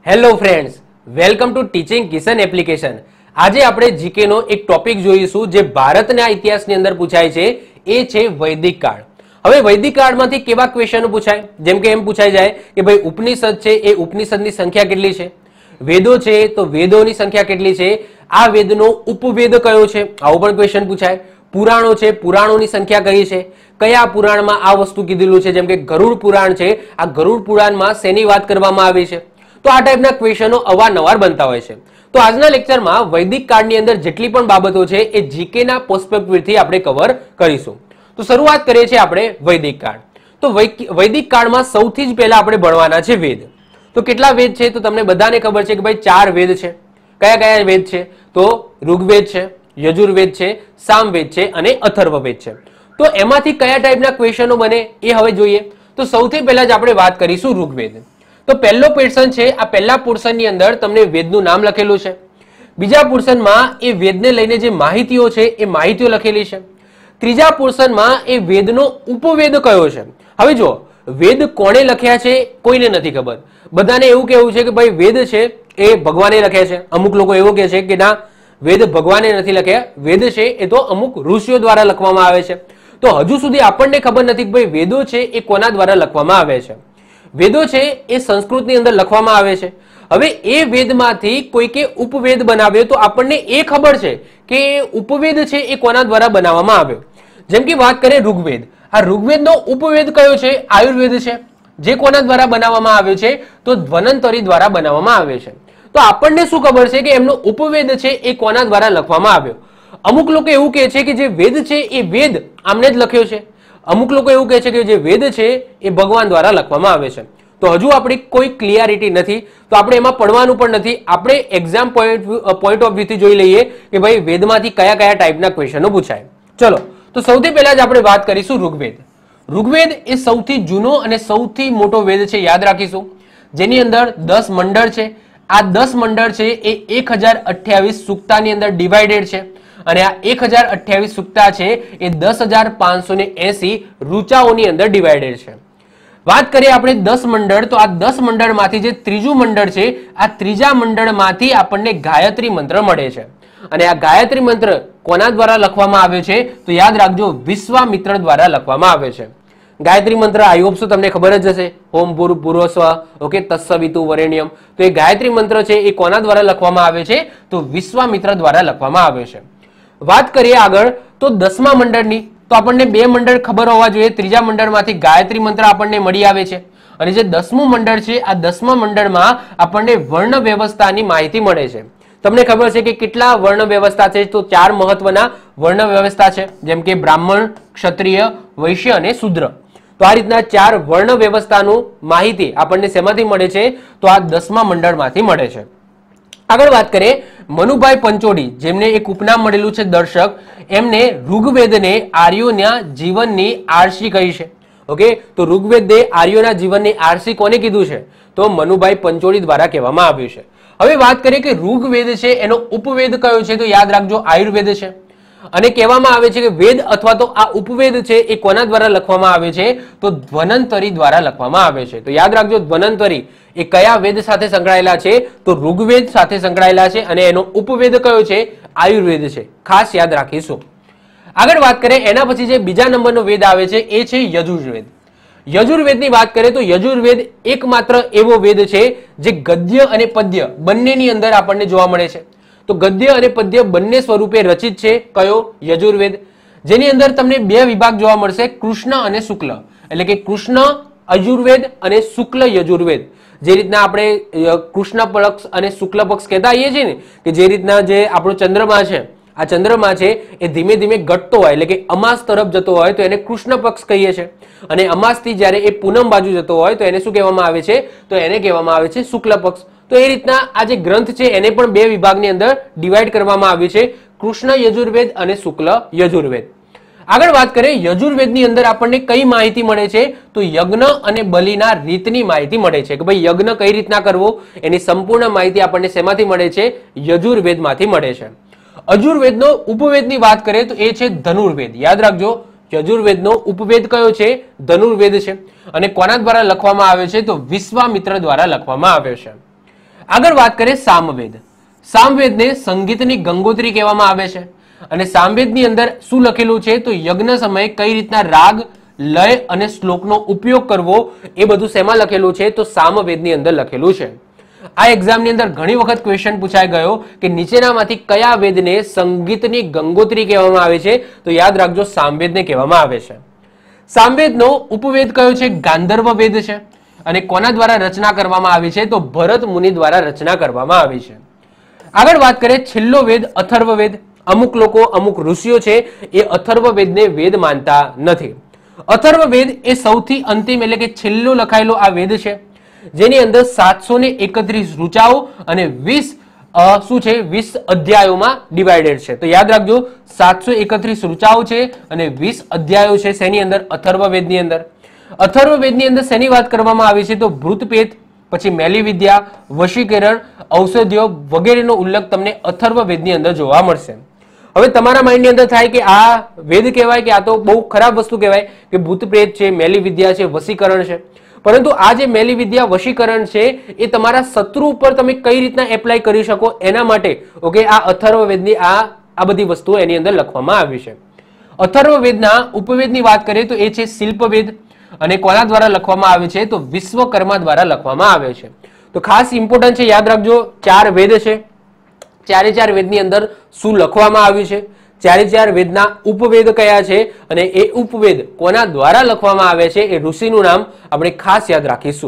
Hello friends, welcome to teaching Kishan application. આજે આપણે GK નો એક ટોપિક જોઈશું જે ભારતના ઇતિહાસની અંદર પૂછાય છે, એ છે વૈદિક કાળ। હવે વૈદિક કાળમાંથી કેવા ક્વેશ્ચનો પૂછાય? જેમ કે એમ પૂછાઈ જાય કે ભાઈ ઉપનિષદ છે, એ ઉપનિષદની સંખ્યા કેટલી છે? વેદો છે તો વેદોની સંખ્યા કેટલી છે? આ વેદનો ઉપવેદ કયો છે? આવો પણ ક્વેશ્ચન પૂછાય। પુરાણો છે, પુરાણોની સંખ્યા કઈ છે? કયા પુરાણમાં આ વસ્તુ કીધેલું છે? જેમ કે ગરુડ પુરાણ છે, આ ગરુડ પુરાણમાં શેની વાત કરવામાં આવી છે? તો આ ટાઈપના ક્વેશ્ચનો અવારનવાર બનતા હોય છે। તો આજના લેક્ચરમાં વૈદિક કાળની અંદર જેટલી પણ બાબતો છે એ જીકે ના પર્સપેક્ટિવથી આપણે કવર કરીશું। તો શરૂઆત કરીએ છીએ આપણે વૈદિક કાળ। તો વૈદિક કાળમાં સૌથી જ પહેલા આપણે ભણવાના છે વેદ। તો કેટલા વેદ છે? તો તમને બધાને ખબર છે કે ભાઈ 4 વેદ છે। કયા કયા વેદ છે? તો ઋગ્વેદ છે, યજુર્વેદ છે, સામવેદ છે અને અથર્વવેદ છે। તો એમાંથી કયા ટાઈપના ક્વેશ્ચનો બને એ હવે જોઈએ। તો સૌથી પહેલા જ આપણે વાત કરીશું ઋગ્વેદ। તો પહેલો પોર્શન છે, આ પહેલા પોર્શનની અંદર તમને વેદનું નામ લખેલું છે। બીજા પોર્શનમાં એ વેદને લઈને જે માહિતીઓ છે એ માહિતીઓ લખેલી છે। ત્રીજા પોર્શનમાં એ વેદનો ઉપવેદ કયો છે। હવે જો વેદ કોણે લખ્યા છે કોઈને નથી ખબર। બધાને એવું કહેવું છે કે ભાઈ વેદ છે એ ભગવાને લખ્યા છે। અમુક લોકો એવું કહે છે કે ના, વેદ ભગવાને નથી લખ્યા, વેદ છે એ તો અમુક ઋષિઓ દ્વારા લખવામાં આવે છે। તો હજુ સુધી આપણને ખબર નથી કે ભાઈ વેદો છે એ કોના દ્વારા લખવામાં આવે છે। વેદો છે એ સંસ્કૃતની અંદર લખવામાં આવે છે। હવે એ વેદમાંથી કોઈકે ઉપવેદ બનાવ્યો તો આપણને એ ખબર છે કે ઉપવેદ છે એ કોના દ્વારા બનાવવામાં આવ્યો। જેમ કે વાત કરીએ ઋગ્વેદ, આ ઋગ્વેદનો ઉપવેદ કયો છે? આયુર્વેદ છે, જે કોના દ્વારા બનાવવામાં આવ્યો છે? તો ધ્વનંતરી દ્વારા બનાવવામાં આવ્યો છે। તો આપણને શું ખબર છે કે એમનો ઉપવેદ છે એ કોના દ્વારા લખવામાં આવ્યો? અમુક લોકો એવું કહે છે કે જે વેદ છે એ વેદ આમને જ લખ્યો છે। અમુક લોકો એવું કહે છે કે જે વેદ છે એ ભગવાન દ્વારા લખવામાં આવે છે। તો હજુ આપણી કોઈ ક્લિયરિટી નથી, તો આપણે એમાં પડવાનું પણ નથી। આપણે એક્ઝામ પોઈન્ટ ઓફ વ્યૂથી જોઈ લઈએ કે ભાઈ વેદમાંથી કયા કયા ટાઈપના ક્વેશ્ચનો પૂછાય। ચલો, તો સૌથી પહેલા જ આપણે વાત કરીશું ઋગ્વેદ। ઋગ્વેદ એ સૌથી જૂનો અને સૌથી મોટો વેદ છે, યાદ રાખીશું, જેની અંદર 10 મંડળ છે। આ 10 મંડળ છે એ 1028 સૂક્તાની અંદર ડિવાઇડેડ છે અને આ 1028 સૂક્તા છે એ 10,580 ઋચાઓની અંદર ડિવાઇડેડ છે। વાત કરીએ આપણે 10 મંડળ, તો આ 10 મંડળમાંથી જે ત્રીજું મંડળ છે, આ ત્રીજા મંડળમાંથી આપણને ગાયત્રી મંત્ર મળે છે। અને આ ગાયત્રી મંત્ર કોના દ્વારા લખવામાં આવ્યો છે? તો યાદ રાખજો, વિશ્વામિત્ર દ્વારા લખવામાં આવ્યો છે। ગાયત્રી મંત્ર આઈ હોપ સો તમને ખબર જ હશે, ઓમ ભૂર્ભુવઃ સ્વઃ, ઓકે, તત્સવિતુ વરેણ્યમ। તો એ ગાયત્રી મંત્ર છે એ કોના દ્વારા લખવામાં આવે છે? તો વિશ્વામિત્ર દ્વારા લખવામાં આવ્યો છે। વાત કરીએ આગળ તો 10મા મંડળની, તો આપણને 2 મંડળ ખબર હોવા જોઈએ। ત્રીજા મંડળમાંથી ગાયત્રી મંત્ર આપણને મળી આવે છે અને જે 10મું મંડળ છે, આ 10મા મંડળમાં આપણને વર્ણ વ્યવસ્થાની માહિતી મળે છે। તમને ખબર છે કે કેટલા વર્ણ વ્યવસ્થા છે? તો 4 મહત્વના વર્ણ વ્યવસ્થા છે, જેમ કે બ્રાહ્મણ, ક્ષત્રિય, વૈશ્ય અને શૂદ્ર। તો આ રીતના 4 વર્ણ વ્યવસ્થાનું માહિતી આપણને શેમાંથી મળે છે? તો આ 10મા મંડળમાંથી મળે છે। આગળ વાત કરીએ મનુભાઈ પંચોળી, જેમને એક ઉપનામ મળેલું છે દર્શક, એમને ઋગ્વેદને આર્યોના જીવનની આરસી કહી છે। ઓકે, તો ઋગ્વેદે આર્યોના જીવનની આરસી કોને કીધું છે? તો મનુભાઈ પંચોળી દ્વારા કહેવામાં આવ્યું છે। હવે વાત કરીએ કે ઋગ્વેદ છે એનો ઉપવેદ કયો છે? તો યાદ રાખજો, આયુર્વેદ છે। અને કહેવામાં આવે છે કે વેદ અથવા તો આ ઉપવેદ છે એ કોના દ્વારા લખવામાં આવે છે? તો ધ્વનંતરી દ્વારા લખવામાં આવે છે। તો યાદ રાખજો, ધ્વનંતરી એ કયા વેદ સાથે સંકળાયેલા છે? તો ઋગ્વેદ સાથે સંકળાયેલા છે અને એનો ઉપવેદ કયો છે? આયુર્વેદ છે, ખાસ યાદ રાખીશું। આગળ વાત કરીએ એના પછી જે બીજા નંબરનો વેદ આવે છે એ છે યજુર્વેદ। યજુર્વેદની વાત કરીએ તો યજુર્વેદ એકમાત્ર એવો વેદ છે જે ગદ્ય અને પદ્ય બંનેની અંદર આપણને જોવા મળે છે। તો ગદ્ય અને પદ્ય બંને સ્વરૂપે રચિત છે કયો? યજુર્વેદ। જેની અંદર તમને 2 વિભાગ જોવા મળશે, કૃષ્ણ અને શુક્લ, એટલે કે કૃષ્ણ અયુર્વેદ અને શુક્લ યજુર્વેદ। જે રીતના આપણે કૃષ્ણ પક્ષ અને શુક્લ પક્ષ કહેતા આવીએ છીએ ને, કે જે રીતના જે આપણો ચંદ્રમા છે, આ ચંદ્રમા છે એ ધીમે ધીમે ઘટતો હોય એટલે કે અમાસ તરફ જતો હોય તો એને કૃષ્ણ પક્ષ કહીએ છીએ, અને અમાસથી જ્યારે એ પૂનમ બાજુ જતો હોય તો એને શું કહેવામાં આવે છે? તો એને કહેવામાં આવે છે શુક્લ પક્ષ। તો એ રીતના આ જે ગ્રંથ છે એને પણ 2 વિભાગની અંદર ડિવાઈડ કરવામાં આવ્યું છે, કૃષ્ણ યજુર્વેદ અને શુક્લ યજુર્વેદ। આગળ વાત કરીએ યજુર્વેદની અંદર આપણને કઈ માહિતી મળે છે? તો યજ્ઞ અને બલિના રીતની માહિતી મળે છે કે ભાઈ યજ્ઞ કઈ રીતના કરવો એની સંપૂર્ણ માહિતી આપણને શેમાંથી મળે છે? યજુર્વેદમાંથી મળે છે। અજુર્વેદનો ઉપવેદની વાત કરીએ તો એ છે ધનુર્વેદ। યાદ રાખજો, યજુર્વેદનો ઉપવેદ કયો છે? ધનુર્વેદ છે। અને કોના દ્વારા લખવામાં આવ્યો છે? તો વિશ્વામિત્ર દ્વારા લખવામાં આવ્યો છે। આગળ વાત કરીએ સામવેદ. સામવેદને સંગીતની ગંગોત્રી કહેવામાં આવે છે અને સામવેદની અંદર શું લખેલું છે તો યજ્ઞ સમયે કઈ રીતના રાગ, લય અને શ્લોકનો ઉપયોગ કરવો એ બધું શેમાં લખેલું છે તો સામવેદની અંદર લખેલું છે. આ એક્ઝામની અંદર ઘણી વખત ક્વેશ્ચન પૂછાઈ ગયો કે નીચેનામાંથી કયા વેદને સંગીતની ગંગોત્રી કહેવામાં આવે છે તો યાદ રાખજો સામવેદને કહેવામાં આવે છે. સામવેદનો ઉપવેદ કયો છે ગાંધર્વ વેદ છે અને કોના દ્વારા રચના કરવામાં આવી છે તો ભરત મુનિ દ્વારા રચના કરવામાં આવી છે. આગળ વાત કરીએ છેલ્લો વેદ અથર્વવેદ. અમુક લોકો, અમુક ઋષિઓ છે એ અથર્વવેદને વેદ માનતા નથી. અથર્વવેદ એ સૌથી અંતિમ એટલે કે છેલ્લો લખાયેલો આ વેદ છે જેની અંદર 731 ઋચાઓ અને 20 શું છે 20 અધ્યાયોમાં ડિવાઇડેડ છે. તો યાદ રાખજો 731 ઋચાઓ છે અને 20 અધ્યાયો છે શેની અંદર અથર્વવેદની અંદર. અથર્વવેદની અંદર શેની વાત કરવામાં આવી છે તો ભૃતપેત, પછી મેલીવિદ્યા, વશીકરણ, ઔષધિઓ વગેરેનો ઉલ્લેખ તમને અથર્વવેદની અંદર જોવા મળશે. હવે તમારા માઇન્ડની અંદર થાય કે આ વેદ કહેવાય કે આ તો બહુ ખરાબ વસ્તુ કહેવાય કે ભૂતપ્રેત છે, મેલીવિદ્યા છે, વશીકરણ છે. પરંતુ આ જે મેલીવિદ્યા, વશીકરણ છે એ તમારા શત્રુ ઉપર તમે કઈ રીતના એપ્લાય કરી શકો એના માટે ઓકે આ અથર્વવેદની આ બધી વસ્તુઓ એની અંદર લખવામાં આવી છે. અથર્વવેદના ઉપવેદની વાત કરીએ તો એ છે શિલ્પવેદ અને કોના દ્વારા લખવામાં આવે છે તો વિશ્વકર્મા દ્વારા લખવામાં આવે છે. તો ખાસ ઇમ્પોર્ટન્ટ છે, યાદ રાખજો 4 વેદ છે. 4 વેદની અંદર શું લખવામાં આવ્યું છે, 4 વેદના ઉપવેદ કયા છે અને એ ઉપવેદ કોના દ્વારા લખવામાં આવે છે એ ઋષિનું નામ આપણે ખાસ યાદ રાખીશું.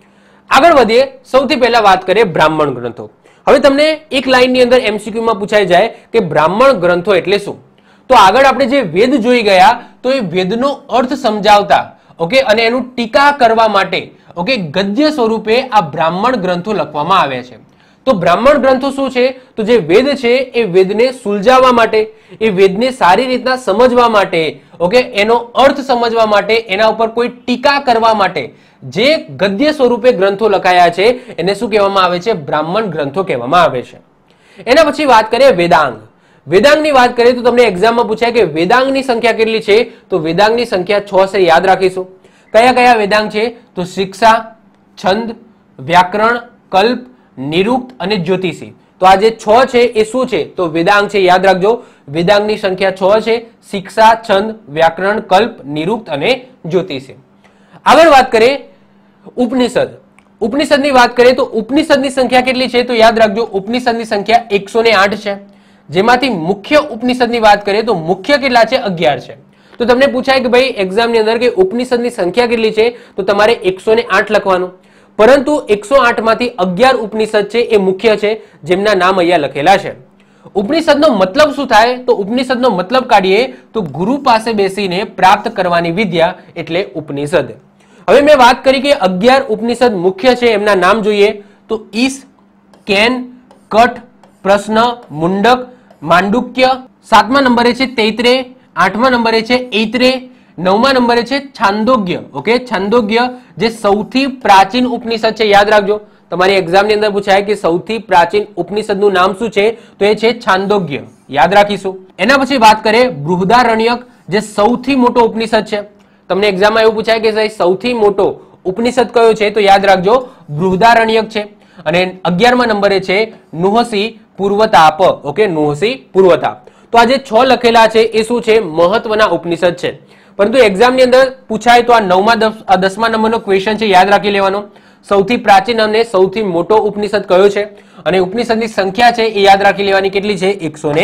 આગળ વધીએ. સૌથી પહેલા વાત કરીએ બ્રાહ્મણ ગ્રંથો. હવે તમને એક લાઈનની અંદર એમસીક્યુમાં પૂછાઈ જાય કે બ્રાહ્મણ ગ્રંથો એટલે શું. તો આગળ આપણે જે વેદ જોઈ ગયા તો એ વેદનો અર્થ સમજાવતા ઓકે અને એનું ટીકા કરવા માટે ઓકે ગદ્ય સ્વરૂપે આ બ્રાહ્મણ ગ્રંથો લખવામાં આવ્યા છે. તો બ્રાહ્મણ ગ્રંથો શું છે તો જે વેદ છે એ વેદને સુલઝાવવા માટે, એ વેદને સારી રીતના સમજવા માટે ઓકે એનો અર્થ સમજવા માટે, એના ઉપર કોઈ ટીકા કરવા માટે જે ગદ્ય સ્વરૂપે ગ્રંથો લખાયા છે એને શું કહેવામાં આવે છે બ્રાહ્મણ ગ્રંથો કહેવામાં આવે છે. એના પછી વાત કરીએ વેદાંગ. વેદાંગની વાત કરીએ તો તમને એક્ઝામમાં પૂછાય કે વેદાંગની સંખ્યા કેટલી છે તો વેદાંગની સંખ્યા 6 છે. યાદ રાખીશું. કયા કયા વેદાંગ છે તો શિક્ષા, છંદ, વ્યાકરણ, કલ્પ, નિરુક્ત અને જ્યોતિષી. તો આ જે 6 છે એ શું છે તો વેદાંગ છે. યાદ રાખજો વેદાંગની સંખ્યા 6 છે. શિક્ષા, છંદ, વ્યાકરણ, કલ્પ, નિરુક્ત અને જ્યોતિષી. આગળ વાત કરીએ ઉપનિષદ. ઉપનિષદની વાત કરીએ તો ઉપનિષદની સંખ્યા કેટલી છે તો યાદ રાખજો ઉપનિષદની સંખ્યા 108 છે. જેમાંથી મુખ્ય ઉપનિષદની વાત કરીએ તો મુખ્ય કેટલા છે 11 છે. તો તમને પૂછાય કે ભાઈ એક્ઝામની અંદર કે ઉપનિષદની સંખ્યા કેટલી છે તો તમારે 108 લખવાનું. પરંતુ 108 માંથી 11 ઉપનિષદ છે એ મુખ્ય છે જેમના નામ અહીંયા લખેલા છે. ઉપનિષદનો મતલબ શું થાય તો ઉપનિષદનો મતલબ કાઢીએ તો ગુરુ પાસે બેસીને પ્રાપ્ત કરવાની વિદ્યા એટલે ઉપનિષદ. હવે મેં વાત કરી કે 11 ઉપનિષદ મુખ્ય છે એમના નામ જોઈએ તો ઈશ, કેન, કઠ, પ્રશ્ન, મુંડક, માંડુક્ય. 7મા નંબરે છે તૈત્રેય, 8મા નંબરે છે ઐત્રેય, 9મા નંબરે છે છાંદોગ્ય. ઓકે છાંદોગ્ય જે સૌથી પ્રાચીન ઉપનિષદ છે. યાદ રાખજો તમારી એક્ઝામની અંદર પૂછાય કે સૌથી પ્રાચીન ઉપનિષદનું નામ શું છે તો એ છે છાંદોગ્ય. યાદ રાખીશું. એના પછી વાત કરીએ બૃહદારણ્યક જે સૌથી મોટો ઉપનિષદ છે. તમને એક્ઝામમાં એવું પૂછાય કે સૌથી મોટો ઉપનિષદ કયો છે તો યાદ રાખજો બૃહદારણ્યક છે. અને 11મા નંબરે છે નુહસી પૂર્વતાપ. ઓકે નુહસી પૂર્વતાપ. તો આ જે 6 લખેલા છે એ શું છે મહત્વના ઉપનિષદ છે. પરંતુ એક્ઝામની અંદર પૂછાય તો આ 9મા 10મા નંબરનો ક્વેશ્ચન છે યાદ રાખી લેવાનો. સૌથી પ્રાચીન અને સૌથી મોટો ઉપનિષદ કયો છે અને ઉપનિષદની સંખ્યા છે એ યાદ રાખી લેવાની કેટલી છે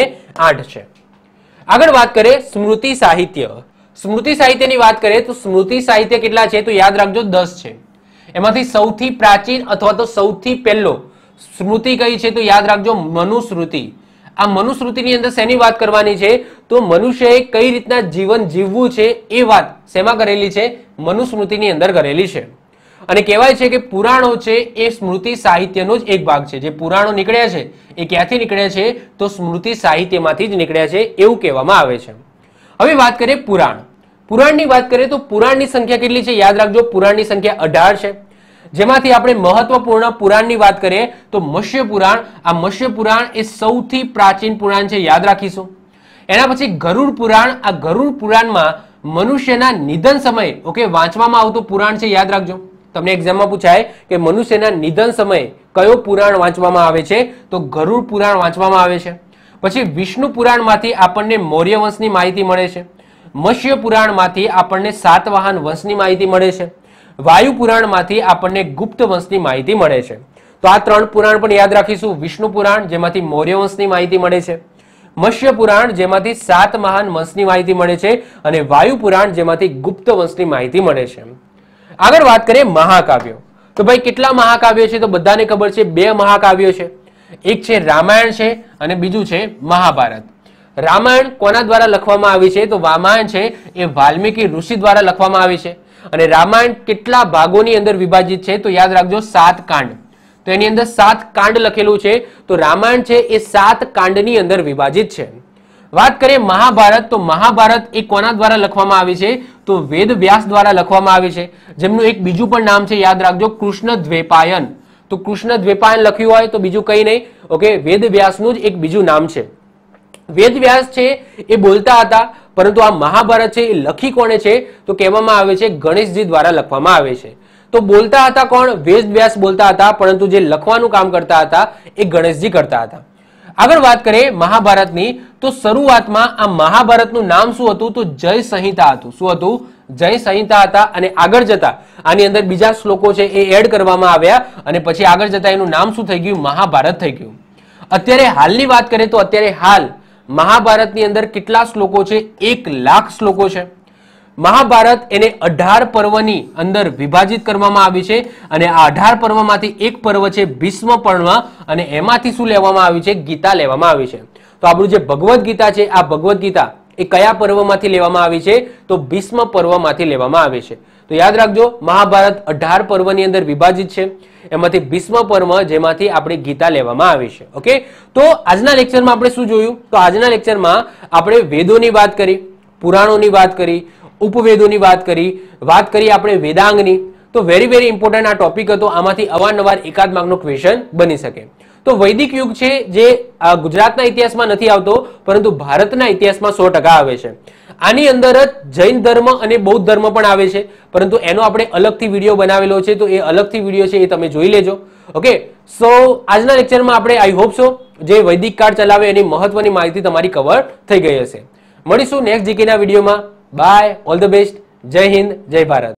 108 છે. આગળ વાત કરીએ સ્મૃતિ સાહિત્ય. સ્મૃતિ સાહિત્યની વાત કરીએ તો સ્મૃતિ સાહિત્ય કેટલા છે તો યાદ રાખજો 10 છે. એમાંથી સૌથી પ્રાચીન અથવા તો સૌથી પહેલો સ્મૃતિ કઈ છે તો યાદ રાખજો મનુસ્મૃતિ. આ મનુસ્મૃતિની અંદર શેની વાત કરવાની છે તો મનુષ્યએ કઈ રીતના જીવન જીવવું છે એ વાત શેમાં કરેલી છે મનુસ્મૃતિની અંદર કરેલી છે. અને કહેવાય છે કે પુરાણો છે એ સ્મૃતિ સાહિત્યનો જ એક ભાગ છે. જે પુરાણો નીકળ્યા છે એ ક્યાંથી નીકળ્યા છે તો સ્મૃતિ સાહિત્યમાંથી જ નીકળ્યા છે એવું કહેવામાં આવે છે. હવે વાત કરીએ પુરાણ. પુરાણની વાત કરીએ તો પુરાણની સંખ્યા કેટલી છે યાદ રાખજો પુરાણની સંખ્યા 18 છે. જેમાંથી આપણે મહત્વપૂર્ણ પુરાણની વાત કરીએ તો મત્સ્ય પુરાણ. આ મત્સ્ય પુરાણ એ સૌથી પ્રાચીન પુરાણ છે યાદ રાખીશું. એના પછી ગરુડ પુરાણ. આ ગરુડ પુરાણમાં મનુષ્યના નિધન સમયે ઓકે વાંચવામાં આવતું પુરાણ છે યાદ રાખજો. તમને એક્ઝામમાં પૂછાય કે મનુષ્યના નિધન સમયે કયો પુરાણ વાંચવામાં આવે છે? તો ગરુડ પુરાણ વાંચવામાં આવે છે. પછી વિષ્ણુ પુરાણમાંથી આપણને મૌર્ય વંશની માહિતી મળે છે. મત્સ્ય પુરાણમાંથી આપણને સાતવાહન વંશની માહિતી મળે છે. વાયુ પુરાણમાંથી આપણને ગુપ્ત વંશની માહિતી મળે છે. તો આ 3 પુરાણ પણ યાદ રાખીશું. વિષ્ણુ પુરાણ જેમાંથી મૌર્ય વંશની માહિતી મળે છે, મત્સ્ય પુરાણ જેમાંથી સાતવાહન વંશની માહિતી મળે છે, અને વાયુ પુરાણ જેમાંથી ગુપ્ત વંશની માહિતી મળે છે. આગળ વાત કરીએ મહાકાવ્યો. તો ભાઈ કેટલા મહાકાવ્યો છે? તો બધાને ખબર છે 2 મહાકાવ્યો છે. એક છે રામાયણ છે અને બીજું છે મહાભારત. રામાયણ કોના દ્વારા લખવામાં આવી છે? તો રામાયણ છે એ વાલ્મીકી ઋષિ દ્વારા લખવામાં આવી છે. અને રામાયણ કેટલા ભાગોની અંદર વિભાજિત છે? તો યાદ રાખજો 7 કાંડ. તો એની અંદર 7 કાંડ લખેલું છે. તો રામાયણ છે એ 7 કાંડની અંદર વિભાજિત છે. વાત કરીએ મહાભારત. તો મહાભારત એ કોના દ્વારા લખવામાં આવી છે? તો વેદ વ્યાસ દ્વારા લખવામાં આવી છે, જેમનું એક બીજું પણ નામ છે, યાદ રાખજો, કૃષ્ણ દ્વૈપાયન. તો કૃષ્ણ દ્વૈપાયન લખ્યું હોય તો બીજું કંઈ નહીં, ઓકે, વેદ વ્યાસનું જ એક બીજું નામ છે. વેદ વ્યાસ છે એ બોલતા હતા, પરંતુ આ મહાભારત છે એ લખી કોણે છે? તો કહેવામાં આવે છે ગણેશજી દ્વારા લખવામાં આવે છે. તો બોલતા હતા કોણ? વેદ વ્યાસ બોલતા હતા, પરંતુ જે લખવાનું કામ કરતા હતા એ ગણેશજી કરતા હતા. આગળ વાત કરીએ મહાભારતની. તો શરૂઆતમાં આ મહાભારતનું નામ શું હતું? તો જય સંહિતા હતું. શું હતું? જય સંહિતા હતા. અને આગળ જતા આની અંદર બીજા શ્લોકો છે એ એડ કરવામાં આવ્યા, અને પછી આગળ જતા એનું નામ શું થઈ ગયું? મહાભારત થઈ ગયું. અત્યારે હાલની વાત કરીએ તો અત્યારે હાલ મહાભારતની અંદર કેટલા શ્લોકો છે? 1 લાખ શ્લોકો છે. મહાભારત એને 18 પર્વની અંદર વિભાજિત કરવામાં આવી છે, અને આ 18 પર્વમાંથી એક પર્વ છે ભીષ્મ પર્વ, અને એમાંથી શું લેવામાં આવ્યું છે? ગીતા લેવામાં આવી છે. તો આપણું જે ભગવદ્ ગીતા છે, આ ભગવદ્ ગીતા એ કયા પર્વમાંથી લેવામાં આવી છે? તો ભીષ્મ પર્વમાંથી લેવામાં આવી છે. તો યાદ રાખજો, મહાભારત 18 પર્વની અંદર વિભાજિત છે, એમાંથી ભીષ્મ પર્વ જેમાંથી આપણે ગીતા લેવામાં આવી છે. ઓકે, તો આજના લેક્ચરમાં આપણે શું જોયું? તો આજના લેક્ચરમાં આપણે વેદોની વાત કરી, પુરાણોની વાત કરી, ઉપવેદોની વાત કરી આપણે વેદાંગની. તો વેરી ઇમ્પોર્ટન્ટ આ ટોપિક હતો. આમાંથી અવારનવાર એકાદ માર્કનો ક્વેશ્ચન બની શકે. તો વૈદિક યુગ છે જે ગુજરાતના ઇતિહાસમાં નથી આવતો, પરંતુ ભારતના ઇતિહાસમાં 100% આવે છે. આની અંદર જ જૈન ધર્મ અને બૌદ્ધ ધર્મ પણ આવે છે, પરંતુ એનો આપણે અલગથી વિડીયો બનાવેલો છે, તો એ અલગથી વિડીયો છે એ તમે જોઈ લેજો. ઓકે, સો આજના લેક્ચરમાં આપણે આઈ હોપ સો જે વૈદિક કાળ ચલાવે એની મહત્વની માહિતી તમારી કવર થઈ ગઈ હશે. મળીશું નેક્સ્ટ જીકેના વિડીયોમાં. Bye, all the best. જય હિન્દ, જય ભારત.